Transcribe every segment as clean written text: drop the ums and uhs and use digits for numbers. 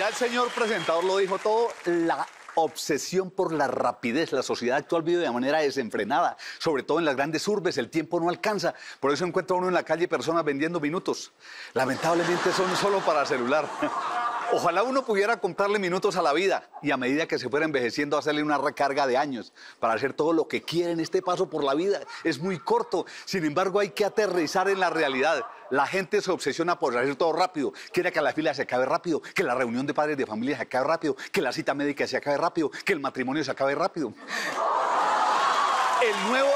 el señor presentador lo dijo todo, la obsesión por la rapidez. La sociedad actual vive de manera desenfrenada, sobre todo en las grandes urbes, el tiempo no alcanza. Por eso encuentra uno en la calle personas vendiendo minutos. Lamentablemente son solo para celular. Ojalá uno pudiera comprarle minutos a la vida y a medida que se fuera envejeciendo hacerle una recarga de años para hacer todo lo que quiere en este paso por la vida. Es muy corto, sin embargo hay que aterrizar en la realidad. La gente se obsesiona por hacer todo rápido, quiere que la fila se acabe rápido, que la reunión de padres de familia se acabe rápido, que la cita médica se acabe rápido, que el matrimonio se acabe rápido. El nuevo...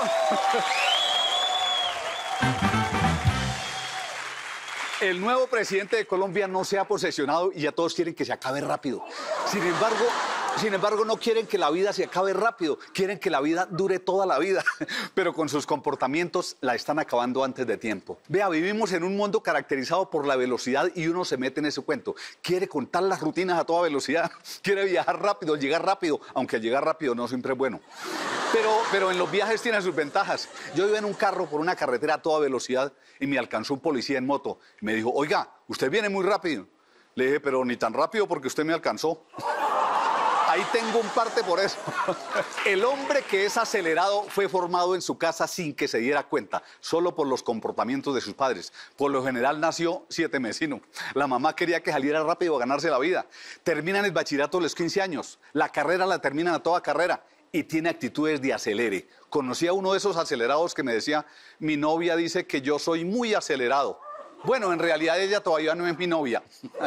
El nuevo presidente de Colombia no se ha posesionado y ya todos quieren que se acabe rápido. Sin embargo, no quieren que la vida se acabe rápido, quieren que la vida dure toda la vida, pero con sus comportamientos la están acabando antes de tiempo. Vea, vivimos en un mundo caracterizado por la velocidad y uno se mete en ese cuento. Quiere contar las rutinas a toda velocidad, quiere viajar rápido, llegar rápido, aunque llegar rápido no siempre es bueno. Pero en los viajes tiene sus ventajas. Yo iba en un carro por una carretera a toda velocidad y me alcanzó un policía en moto. Me dijo, oiga, usted viene muy rápido. Le dije, pero ni tan rápido porque usted me alcanzó. Ahí tengo un parte por eso. El hombre que es acelerado fue formado en su casa sin que se diera cuenta, solo por los comportamientos de sus padres. Por lo general nació 7mesino. La mamá quería que saliera rápido a ganarse la vida. Terminan el bachillerato a los 15 años. La carrera la terminan a toda carrera. Y tiene actitudes de acelere. Conocí a uno de esos acelerados que me decía, mi novia dice que yo soy muy acelerado. Bueno, en realidad ella todavía no es mi novia.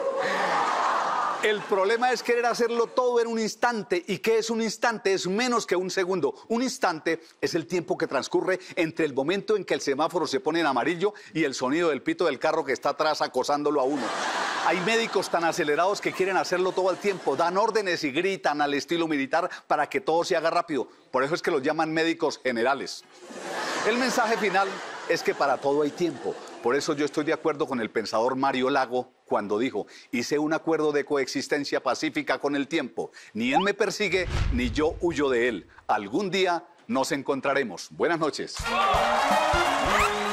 El problema es querer hacerlo todo en un instante. ¿Y qué es un instante? Es menos que un segundo. Un instante es el tiempo que transcurre entre el momento en que el semáforo se pone en amarillo y el sonido del pito del carro que está atrás acosándolo a uno. Hay médicos tan acelerados que quieren hacerlo todo al tiempo, dan órdenes y gritan al estilo militar para que todo se haga rápido. Por eso es que los llaman médicos generales. El mensaje final es que para todo hay tiempo. Por eso yo estoy de acuerdo con el pensador Mario Lago cuando dijo, hice un acuerdo de coexistencia pacífica con el tiempo. Ni él me persigue, ni yo huyo de él. Algún día nos encontraremos. Buenas noches.